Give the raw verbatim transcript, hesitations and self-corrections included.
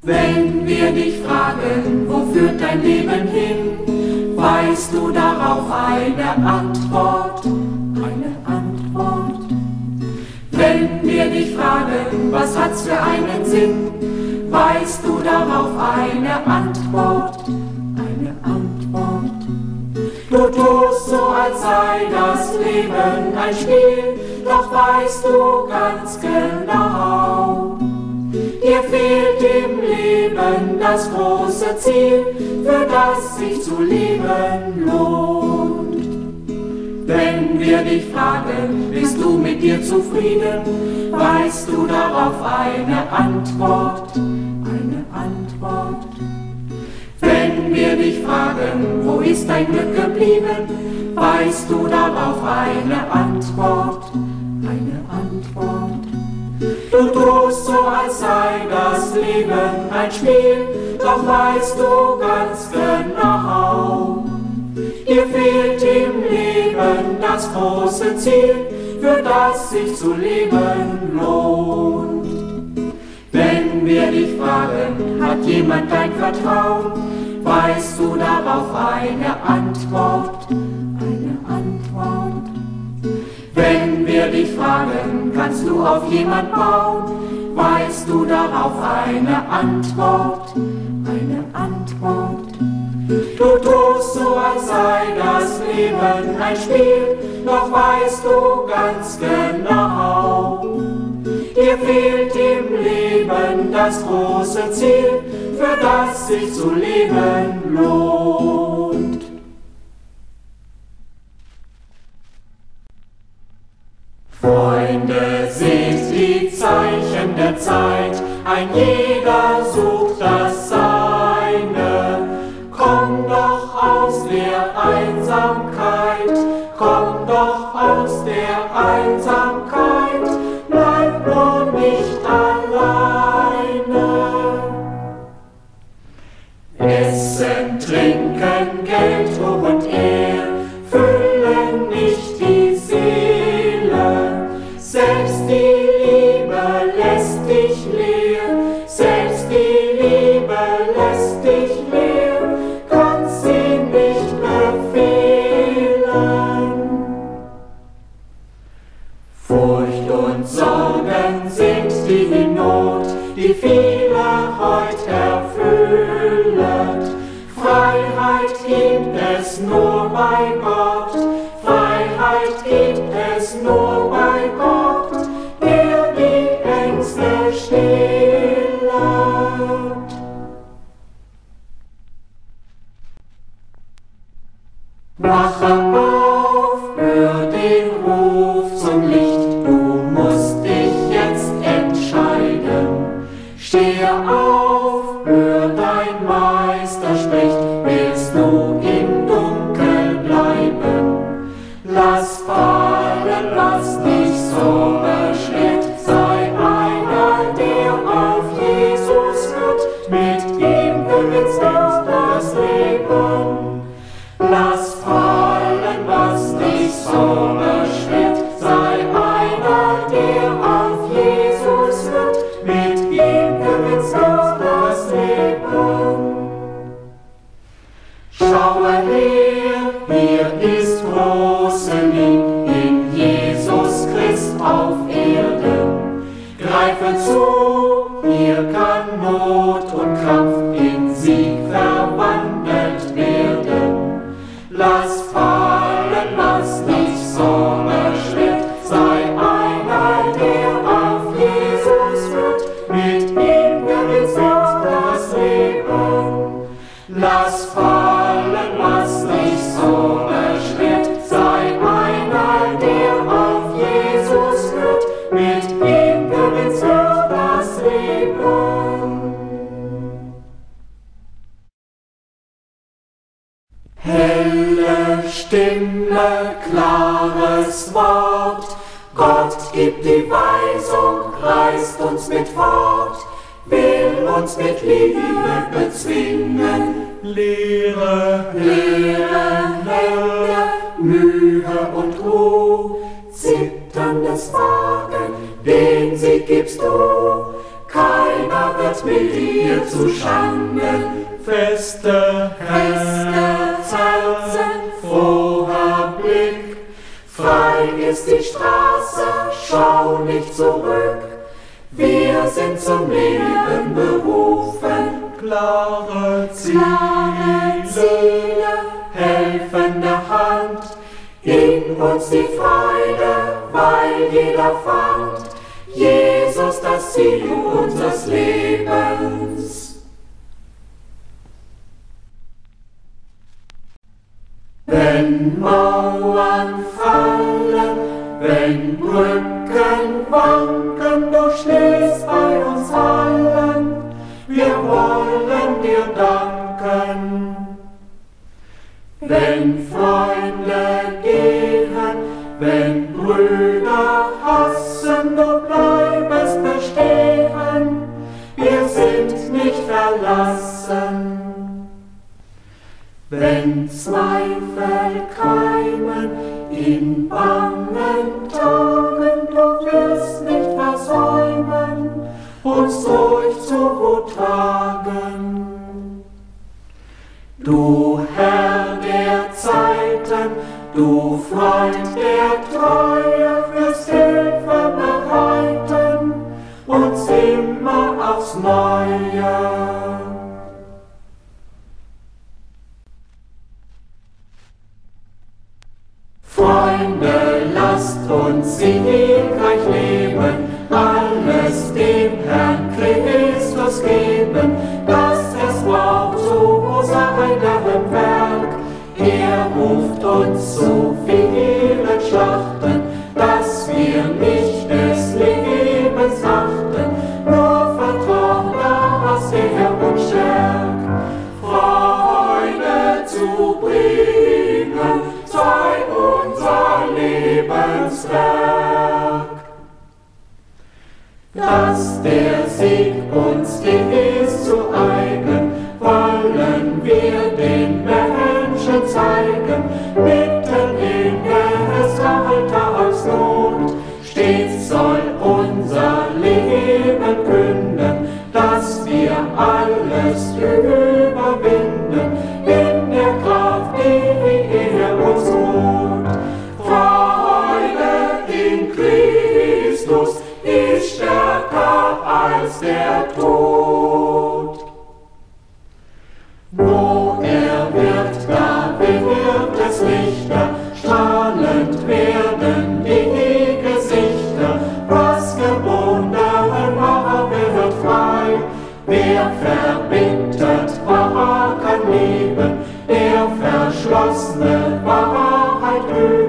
Wenn wir dich fragen, wo führt dein Leben hin, weißt du darauf eine Antwort, eine Antwort. Wenn wir dich fragen, was hat's für einen Sinn, weißt du darauf eine Antwort, eine Antwort. Du tust so, als sei das Leben ein Spiel, doch weißt du ganz genau, dir fehlt im Leben das große Ziel, für das sich zu leben lohnt. Wenn wir dich fragen, bist du mit dir zufrieden, weißt du darauf eine Antwort, eine Antwort. Wenn wir dich fragen, wo ist dein Glück geblieben, weißt du darauf eine Antwort, eine Antwort. Du tust so, als sei das Leben ein Spiel, doch weißt du ganz genau, dir fehlt im Leben das große Ziel, für das sich zu leben lohnt. Wenn wir dich fragen, hat jemand dein Vertrauen, weißt du darauf eine Antwort, eine Antwort. Wenn wir dich fragen, kannst du auf jemand bauen, weißt du darauf eine Antwort, eine Antwort. Du tust so, als sei das Leben ein Spiel, doch weißt du ganz genau, dir fehlt im Leben das große Ziel, für das sich zu leben lohnt. Freunde, seht die Zeichen der Zeit, ein jeder sucht das Seine. Komm doch aus der Einsamkeit, komm doch aus der Einsamkeit, bleib nur nicht alleine. Essen, Trinken, Geld, Ruhm und Ehr füllen nicht die Seele, selbst die Liebe lässt dich leer, selbst die Liebe lässt dich leer, kannst sie nicht befehlen. Furcht und Sorgen sind die Not, die viele heut erfüllet. Freiheit gibt es nur bei Gott, Freiheit gibt es nur bei Gott, der die Ängste stillet. Wache auf, hör den Ruf zum Licht, du musst dich jetzt entscheiden. Stehe auf, hör dein Meister spricht, willst du im Dunkel bleiben? Lass fallen, was dich so beschwert, sei einer, der auf Jesus hört, mit ihm gewinnst du das Leben. Lass fallen, was dich so beschwert, sei einer, der auf Jesus hört, mit ihm gewinnst du das Leben. Schaue her, hier ist große Lieb in Jesus Christ auf Erden. Greife zu, hier kann Not und Kraft in Sieg verwandelt werden. Lass fallen, was dich so beschwert, sei einer, der auf Jesus hört, mit ihm gewinnst du das Leben. Lass fallen, was dich so beschwert, sei einer, der auf Jesus hört, mit ihm gewinnst du das Leben. Helle Stimme, klares Wort, Gott gibt die Weisung, reißt uns mit fort, will uns mit Liebe bezwingen. Leere, leere Hände, Mühe und Ruhe, zitterndes Wagen, den Sieg gibst du, keiner wird mit dir zu Schanden. Feste Herzen, froher Blick, frei ist die Straße, schau nicht zurück. Wir sind zum Leben berufen, klare Ziele, klare Ziele, helfende Hand, in uns die Freude, weil jeder fand Jesus das Ziel unseres Lebens. Wenn Mauern fallen, wenn Brücken wanken, du stehst bei uns allen, wir wollen dir danken. Wenn Freunde gehen, wenn Brüder hassen, du bleibest bestehen, wir sind nicht verlassen. Wenn Zweifel keimen in bangen Tagen, du wirst nicht versäumen, uns ruhig zu tragen. Du Herr der Zeiten, du Freund der Treue, wirst Hilfe bereiten, uns immer aufs Neue. Freunde, lasst uns siegreich leben, alles dem Herrn Christus geben, dass es braucht zu seinem Werk. Er ruft uns zu vielen Schlachten, dass wir nicht des Lebens achten, nur vertrauen, dass er uns stärkt. Freude zu bringen, sei unser Lebenswerk. Dass der Sieg uns ist zu eigen, wollen wir den Menschen zeigen, mitten in des Alltags stets soll unser Leben künden, dass wir alles überwinden, in der Kraft, die er uns ruht. Freude in Christus ist stärker als der Tod. Wo er wird, da wird es Lichter, strahlend werden die Gesichter. Was gebunden war, wird frei. Wer verbittert war, kann leben, der verschlossene Wahrheit übt.